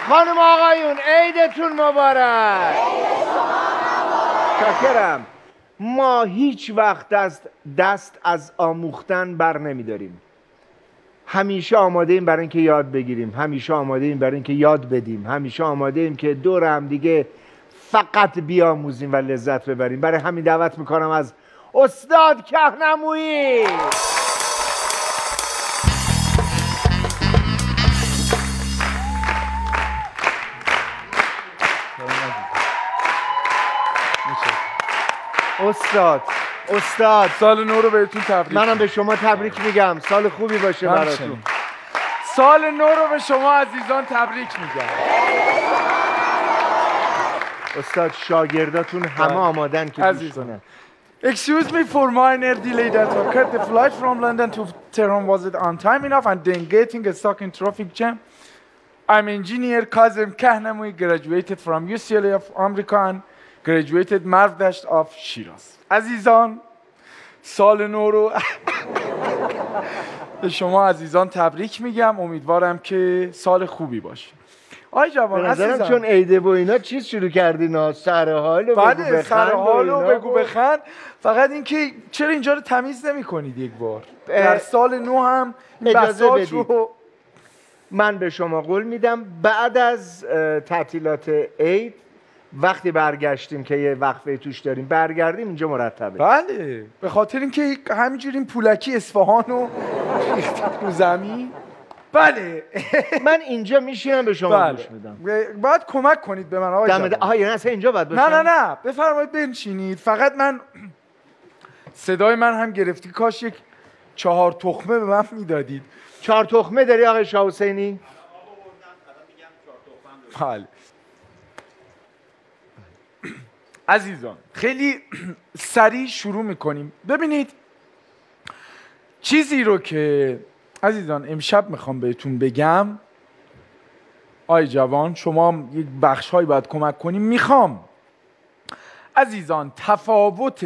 خانم آقایون عیدتون مبارک. شاکرم. ما هیچ وقت دست از آموختن بر نمیداریم. همیشه آماده ایم برای اینکه یاد بگیریم، همیشه آماده ایم برای اینکه یاد بدیم، همیشه آماده ایم که دور هم دیگه فقط بیاموزیم و لذت ببریم. برای همین دعوت میکنم از استاد کهنمویی. استاد سال نو رو بهتون تبریک. منم به شما تبریک میگم. سال خوبی باشه براتون. سال نو رو به شما عزیزان تبریک میگم. استاد شاگرداتون همه آمادن که عزیزان. Excuse me for minor delay that occurred. The flight from London to Tehran wasn't on time enough and then getting stuck in traffic jam. I'm engineer Kazem Kahnamoui, graduated from UCLA of America and graduated Marv-Dasht of Shiraz. عزیزان سال نو رو به شما عزیزان تبریک میگم. امیدوارم که سال خوبی باشه. آی جوان عزیزم چون عیده و اینا چیز شروع کردین سر حالو بگو بخند. سر حالو بگو بخند. فقط اینکه چرا اینجا رو تمیز نمی کنید یک بار در سال نو هم اجازه بدید. من به شما قول میدم بعد از تعطیلات عید وقتی برگشتیم که یه وقفه توش داریم برگردیم اینجا مرتبه. بله به خاطر اینکه همینجوری این پولکی اصفهان و رو زمین. بله من اینجا میشینم به شما گوش میدم. باید کمک کنید به من آقای جوان. یعنی اصلا اینجا باید باشم؟ نه بفرمایید بنشینید. فقط من صدای من هم گرفتی. کاش یک 4 تخمه به من میدادید. 4 تخمه داری آقای شاه حسینی؟ بله عزیزان خیلی سریع شروع میکنیم. ببینید چیزی رو که عزیزان امشب میخوام بهتون بگم. آی جوان شما یک بخشهایی باید کمک کنیم. میخوام عزیزان تفاوت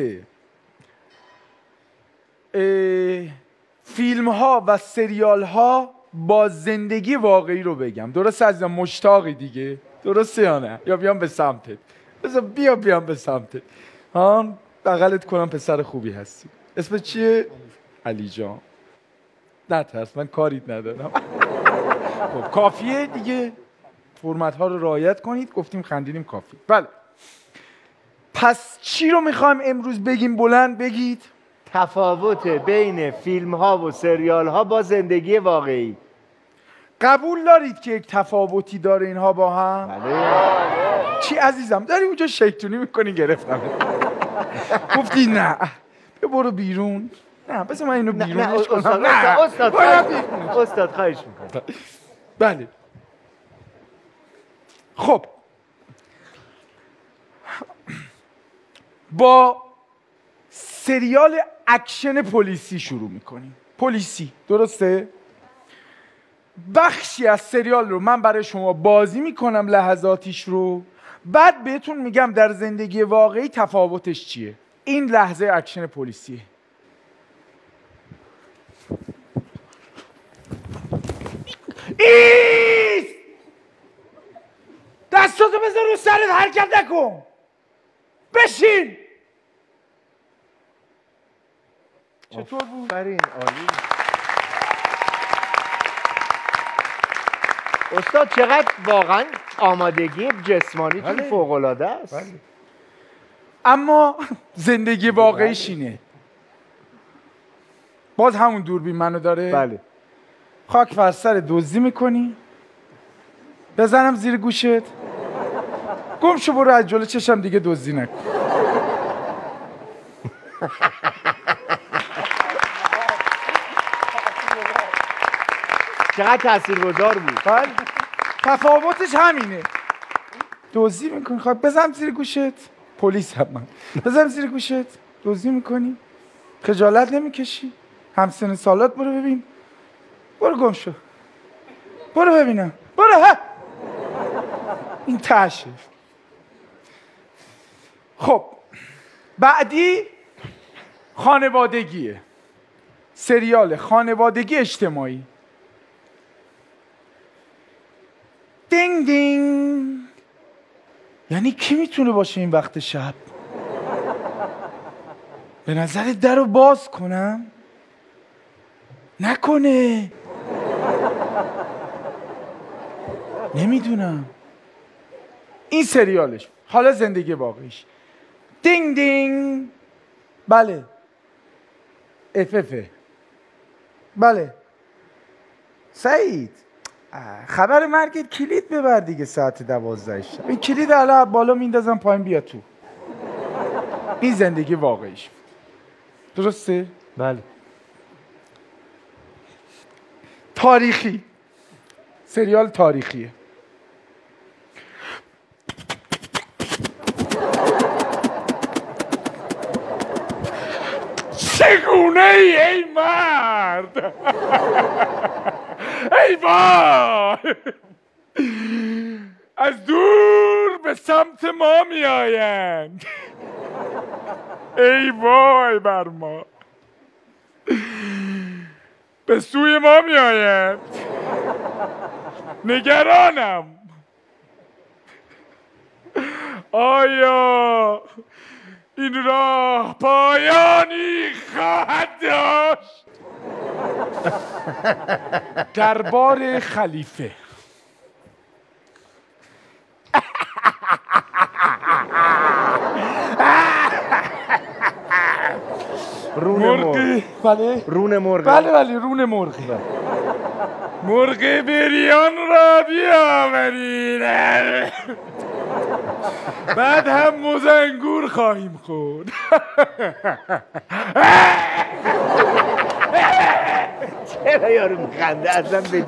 فیلم ها و سریال ها با زندگی واقعی رو بگم. درسته عزیزان؟ مشتاقی دیگه؟ درسته یا نه؟ یا بیام به سمتت؟ بیام به سمتت. بغلت کنم. پسر خوبی هستی. اسمت چیه؟ علی جان. نه ترس من کاریت ندارم. خب کافیه دیگه. فرمت ها رو رعایت کنید. گفتیم خندیدیم کافی. بله پس چی رو میخوایم امروز بگیم؟ بلند بگید. تفاوت بین فیلم ها و سریال ها با زندگی واقعی. قبول دارید که یک تفاوتی داره اینها با هم؟ بله. چی عزیزم داری اونجا شیطونی میکنی؟ گرفتم. گفتی نه برو بیرون. نه بذار من اینو بیرونش کنم. استاد خواهش میکنم. بله خب با سریال اکشن پلیسی شروع میکنیم. پلیسی درسته؟ بخشی از سریال رو من برای شما بازی میکنم لحظاتیش رو. بعد بهتون میگم در زندگی واقعی تفاوتش چیه. این لحظه اکشن پلیسیه. ایست! دستاتو بذار رو سرت، حرکت نکن. بشین. چطور بود؟ عالی. استاد چقدر واقعا آمادگی جسمانیتون فوق‌العاده است. بله. اما زندگی واقعیش اینه. باز همون دوربین منو داره. بله. خاک بر سر دزدی میکنی. بزنم زیر گوشت. گم شو برو از جلو چشم دیگه دزدی نکن. چقدر تاثیرگذار بود. بله. تفاوتش همینه. دزدی میکنی. خب بزن زیر گوشت. پلیس هم من. بزن زیر گوشت. دزدی میکنی. خجالت نمیکشی. همسن سالات برو ببین. برو گم شو. برو ببینم. برو ها. این تشه. خب بعدی خانوادگیه. سریال خانوادگی اجتماعی. دینگ دینگ. یعنی کی میتونه باشه این وقت شب؟ به نظر در رو باز کنم؟ نکنه. نمیدونم. این سریالش، حالا زندگی واقعیش. دینگ دینگ. بله. اففه. بله. سعید، خبر مرگت کلید ببر دیگه ساعت 12 شب. این کلید الان بالا میندازم پایین بیا تو. این زندگی واقعیش. درسته؟ بله. تاریخی. سریال تاریخیه. چگونه ای مرد؟ ای وای! از دور به سمت ما می آیند. ای وای بر ما! به سوی ما می آیند. نگرانم. آیا این راه پایانی خواهد داشت؟ دربار خلیفه. رون مرغ. بله رون مرغ. بله رون مرغ. مرغ بریان را بیاورید. بعد هم موز انگور خواهیم خورد. چرا یارو میخنده اصلا به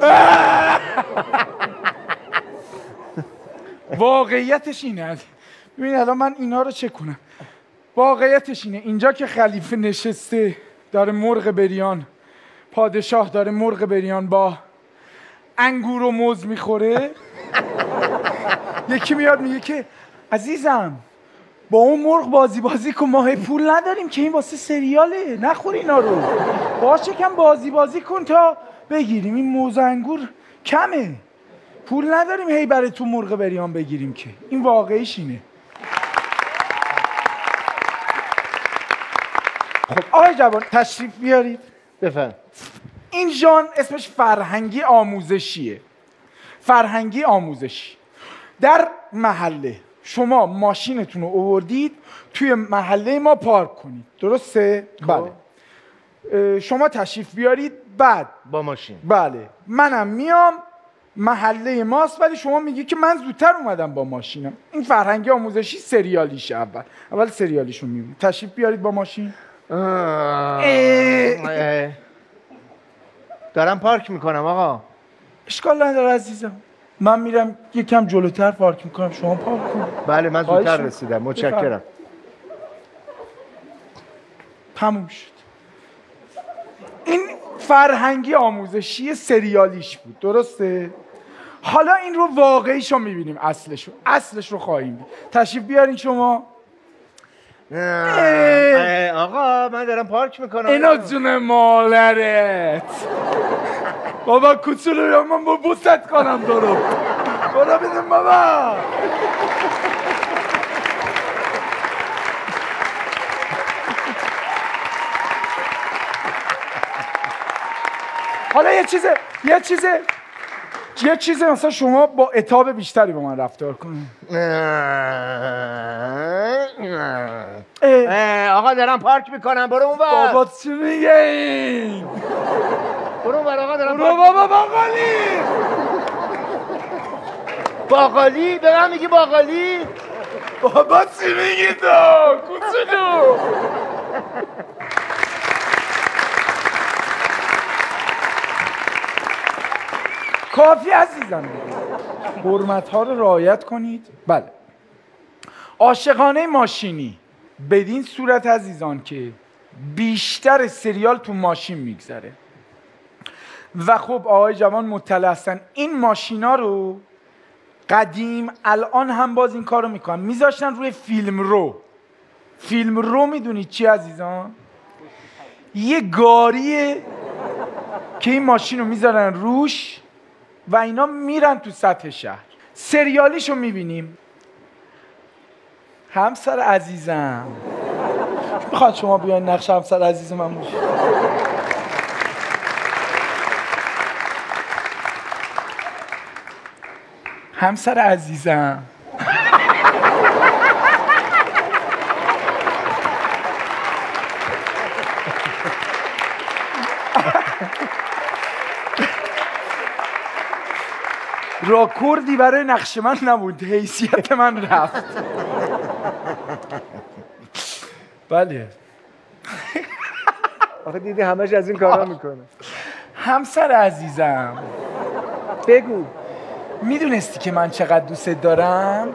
واقعیتش اینه. ببین الان من اینا رو چک کنم. واقعیتش اینه اینجا که خلیفه نشسته داره مرغ بریان، پادشاه داره مرغ بریان با انگور و موز میخوره. یکی میاد میگه که عزیزم با اون مرغ بازی کن، ما پول نداریم که، این واسه سریاله، نخور اینا رو. باشه کم بازی کن تا بگیریم، این موز انگور کمه، پول نداریم هی برای تو مرغ بریان بگیریم که. این واقعیش اینه. خب آقای جوان تشریف بیارید. بفهم. این ژانر اسمش فرهنگی آموزشیه. فرهنگی آموزشی. در محله شما ماشینتون رو آوردید توی محله ما پارک کنید، درسته؟ بله. شما تشریف بیارید بعد با ماشین. بله منم میام، محله ماست ولی شما میگی که من زودتر اومدم با ماشینم. این فرهنگی آموزشی سریالیشه. اول سریالیشو میبینید. تشریف بیارید با ماشین. دارم پارک میکنم آقا. اشکال نداره عزیزم، من میرم یکم جلوتر پارک میکنم، شما پارک کنید. بله من زودتر رسیدم، متشکرم. تموم شد. این فرهنگی آموزشی سریالیش بود، درسته؟ حالا این رو واقعیشو میبینیم، اصلش رو خواهیم دید. تشریف بیارین شما. آقا من دارم پارک میکنم. اینا جون مالرت. بابا کوچولو من با بوست کنم برو بیدیم بابا. حالا یه چیزه مثلا شما با عتاب بیشتری با من رفتار کنید. آقا دارم پارک میکنم، برو اون ور. بابا چی میگه این؟ برو اون ور آقا، دارم برو بابا باقالی. به من میگی باقالی؟ بابا چی میگی تو کوچولو؟ کافی عزیزم، حرمت ها رو رعایت کنید. بله. عاشقانه ماشینی بدین صورت عزیزان که بیشتر سریال تو ماشین میگذره و خب آقای جوان مطلع هستن این ماشینا رو قدیم الان هم باز این کارو میکنن، میذاشتن روی فیلم رو میدونید چی عزیزان؟ یه گاریه که این ماشین رو میذارن روش و اینا میرن تو سطح شهر. سریالیشو میبینیم. همسر عزیزم میخواد شما بیاین نقش همسر عزیز من باشی؟ همسر عزیزم راکوردی برای نقش من نبود، حیثیت من رفت. بله آخه دیدی همش از این کارا میکنه. همسر عزیزم بگو. میدونستی که من چقدر دوست دارم؟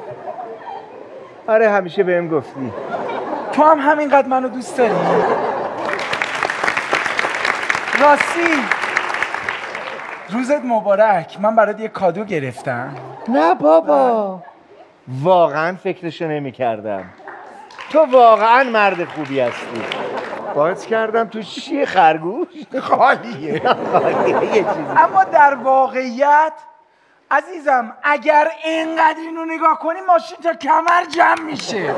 آره همیشه بهم گفتی. تو هم همینقدر منو دوست داری؟ راستی روزت مبارک، من برات یه کادو گرفتم. نه بابا، واقعا فکرشو نمی کردم. تو واقعا مرد خوبی هستی. باز کردم تو چیه؟ خرگوش؟ خالیه. خالیه یه چیزی. اما در واقعیت عزیزم اگر اینقدر اینو نگاه کنی ماشین تا کمر جمع میشه.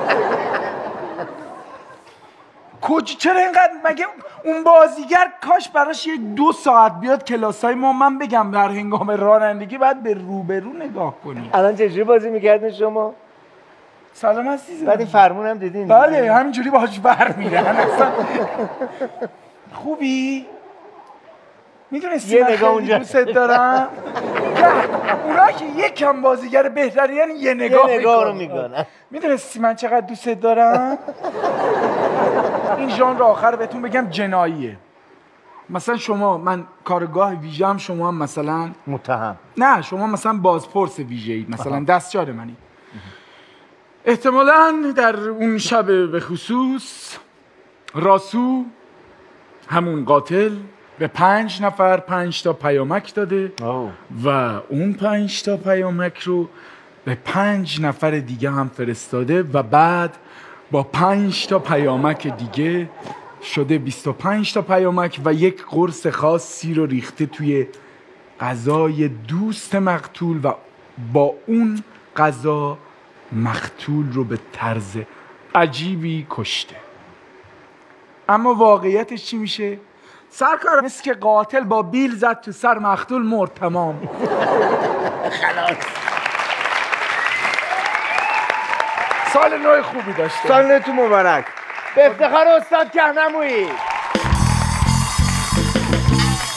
چرا اینقدر؟ مگه اون بازیگر کاش براش یک 2 ساعت بیاد کلاسای ما، من بگم در هنگام رانندگی باید به روبرو نگاه کنی. الان چجوری بازی میکردین شما؟ سلام عزیزم. بعد این فرمون هم دیدین؟ بله همینجوری باهاش برمیرن اصلا. خوبی؟ میدونستی من خیلی دوست دارم؟ اونا که یکم بازیگر بهتری یعنی یه نگاه رو میکنن. میدونستی من چقدر دوست دارم؟ این ژانر آخر بهتون بگم جناییه. مثلا شما، من کارگاه ویژه‌ام، شما هم مثلا متهم. نه شما مثلا بازپرس ویژه‌اید، مثلا دستیار منی. احتمالاً در اون شب به خصوص راسو همون قاتل به 5 نفر 5 تا پیامک داده و اون 5 تا پیامک رو به 5 نفر دیگه هم فرستاده و بعد با 5 تا پیامک دیگه شده 25 تا پیامک و یک قرص خاصی رو ریخته توی غذای دوست مقتول و با اون غذا مقتول رو به طرز عجیبی کشته. اما واقعیتش چی میشه؟ سرکار مثل که قاتل با بیل زد تو سر مقتول، مرد، تمام. خلاص. سال نو خوبی داشته. سال نو تو مبارک. به افتخار استاد کهنمویی.